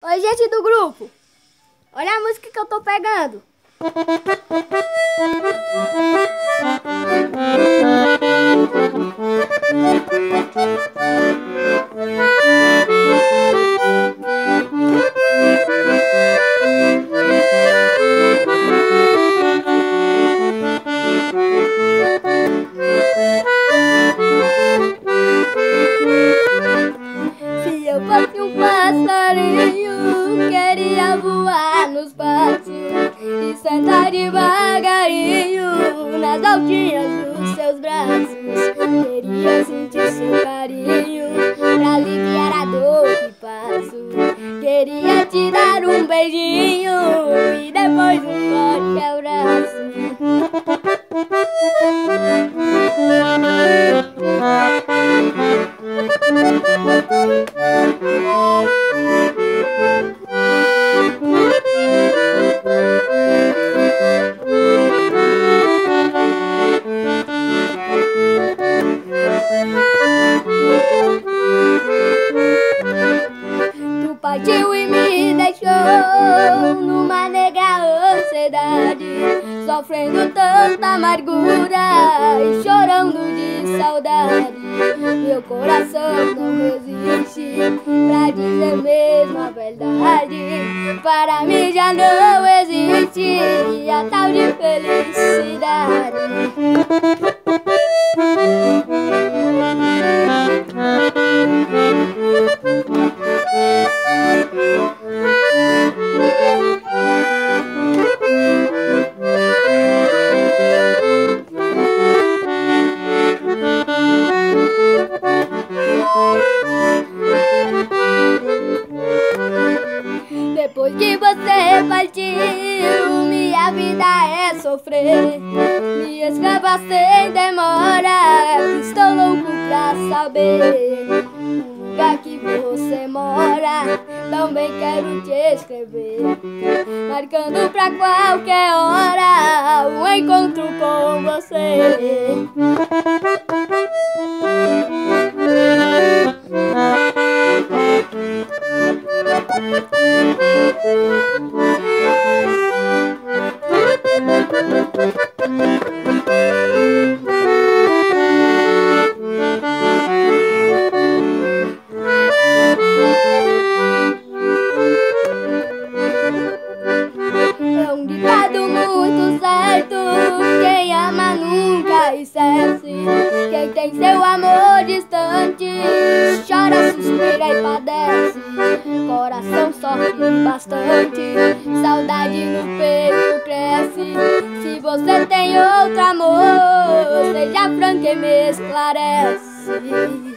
Oi, gente do grupo. Olha a música que eu tô pegando. Se eu fosse um passarinho, queria voar nos patos e sentar devagarinho nas altinhas dos seus braços. Queria sentir seu carinho pra aliviar a dor que passo. Queria te dar um beijinho e depois um forte abraço. Tu partiu e me deixou numa negra ansiedade, sofrendo tanta amargura e chorando de saudade. Meu coração não resiste pra dizer mesmo a verdade. Para mim já não existe a tal de felicidade. Depois que você partiu, minha vida é sofrer. Me escreva sem demora, estou louco pra saber o lugar que você mora. Também quero te escrever, marcando pra qualquer hora um encontro com você. É um ditado muito certo: quem ama nunca esquece. Quem tem seu amor distante chora, suspira e padece. Coração sofre bastante, saudade no peito cresce. Se você tem outro amor, seja franco e me esclarece.